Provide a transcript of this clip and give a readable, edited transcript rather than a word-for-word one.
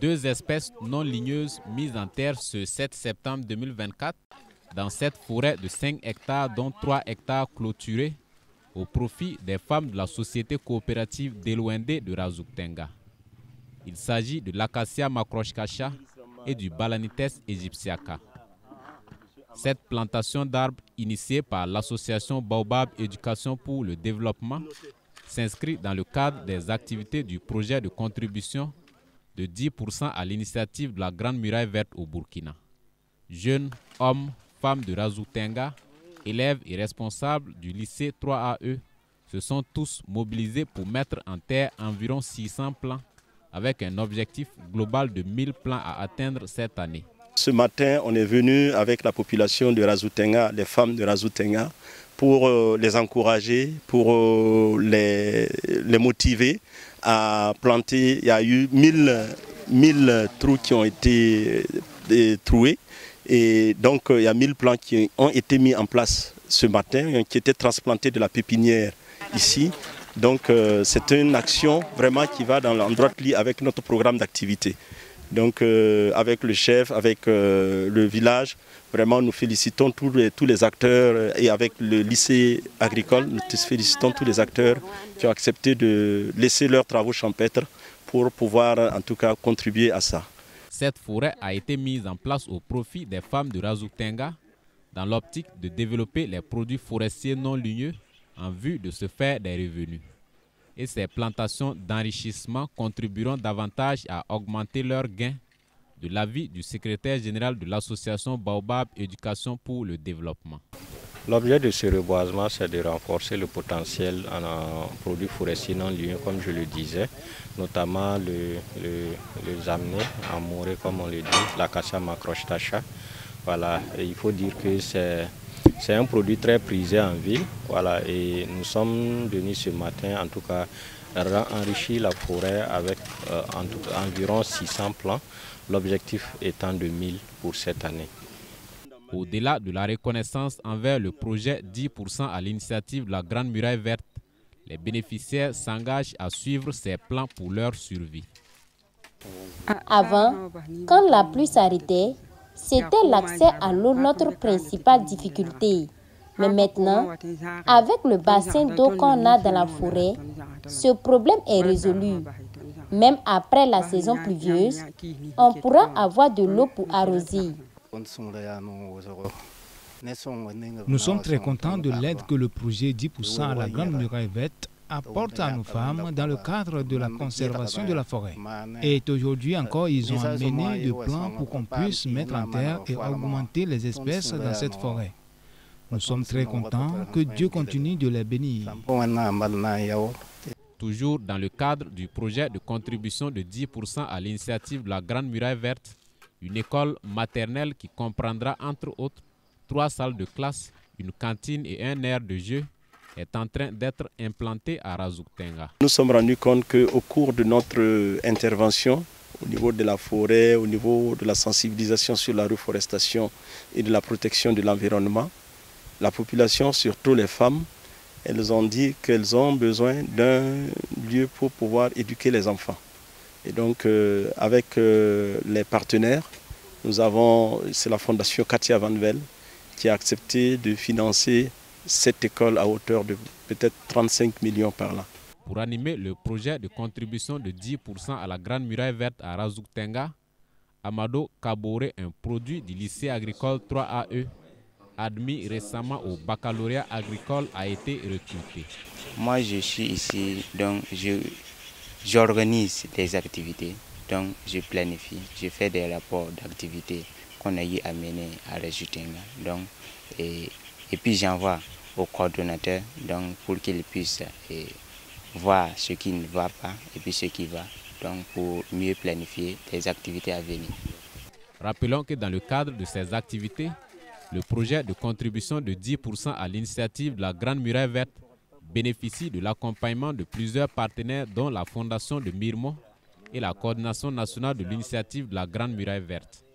2 espèces non ligneuses mises en terre ce 7 septembre 2024 dans cette forêt de 5 hectares dont 3 hectares clôturés au profit des femmes de la société coopérative d'Elouendé de Razuktenga. Il s'agit de l'Acacia macrochkacha et du Balanites egyptiaca. Cette plantation d'arbres initiée par l'association Baobab Éducation pour le développement s'inscrit dans le cadre des activités du projet de contribution de 10% à l'initiative de la Grande Muraille Verte au Burkina. Jeunes, hommes, femmes de Razuktenga, élèves et responsables du lycée 3AE se sont tous mobilisés pour mettre en terre environ 600 plants avec un objectif global de 1000 plants à atteindre cette année. Ce matin, on est venu avec la population de Razuktenga, les femmes de Razuktenga, pour les encourager, pour les motiver à planter. Il y a eu 1000 trous qui ont été troués. Et donc, il y a 1000 plants qui ont été mis en place ce matin, qui étaient transplantés de la pépinière ici. Donc, c'est une action vraiment qui va en droite ligne avec notre programme d'activité. Donc, avec le chef, avec le village, vraiment, nous félicitons tous les acteurs et avec le lycée agricole, nous félicitons tous les acteurs qui ont accepté de laisser leurs travaux champêtres pour pouvoir, en tout cas, contribuer à ça. Cette forêt a été mise en place au profit des femmes de Razuktenga dans l'optique de développer les produits forestiers non ligneux en vue de se faire des revenus. Et ces plantations d'enrichissement contribueront davantage à augmenter leurs gains, de l'avis du secrétaire général de l'association Baobab Éducation pour le développement. L'objet de ce reboisement, c'est de renforcer le potentiel en produits forestiers non ligneux, comme je le disais, notamment les amener à mourir, comme on le dit, l'Acacia macrochkacha. Voilà, et il faut dire que c'est un produit très prisé en ville. Voilà, et nous sommes venus ce matin, en tout cas, enrichir la forêt avec environ 600 plants, l'objectif étant de 1000 pour cette année. Au-delà de la reconnaissance envers le projet 10% à l'initiative de la Grande Muraille Verte, les bénéficiaires s'engagent à suivre ces plans pour leur survie. Avant, quand la pluie s'arrêtait, c'était l'accès à l'eau notre principale difficulté. Mais maintenant, avec le bassin d'eau qu'on a dans la forêt, ce problème est résolu. Même après la saison pluvieuse, on pourra avoir de l'eau pour arroser. Nous sommes très contents de l'aide que le projet 10% à la Grande Muraille Verte apporte à nos femmes dans le cadre de la conservation de la forêt. Et aujourd'hui encore, ils ont amené des plans pour qu'on puisse mettre en terre et augmenter les espèces dans cette forêt. Nous sommes très contents, que Dieu continue de les bénir. Toujours dans le cadre du projet de contribution de 10% à l'initiative de la Grande Muraille Verte, une école maternelle qui comprendra entre autres 3 salles de classe, une cantine et un aire de jeu est en train d'être implantée à Razuktenga. Nous nous sommes rendus compte qu'au cours de notre intervention, au niveau de la forêt, au niveau de la sensibilisation sur la reforestation et de la protection de l'environnement, la population, surtout les femmes, elles ont dit qu'elles ont besoin d'un lieu pour pouvoir éduquer les enfants. Et donc, avec les partenaires, c'est la fondation Katia Van Vel qui a accepté de financer cette école à hauteur de peut-être 35 millions par là. Pour animer le projet de contribution de 10% à la Grande Muraille Verte à Razuktenga, Amado Kabore, un produit du lycée agricole 3AE, admis récemment au baccalauréat agricole, a été recruté. Moi, je suis ici, donc j'organise des activités, donc je planifie, je fais des rapports d'activités qu'on a eu à mener à Razuktenga. Donc, et puis j'envoie au coordonnateur donc, pour qu'il puisse voir ce qui ne va pas et puis ce qui va, donc pour mieux planifier les activités à venir. Rappelons que dans le cadre de ces activités, le projet de contribution de 10% à l'initiative de la Grande Muraille Verte bénéficie de l'accompagnement de plusieurs partenaires dont la Fondation de Mirmo et la Coordination nationale de l'initiative de la Grande Muraille Verte.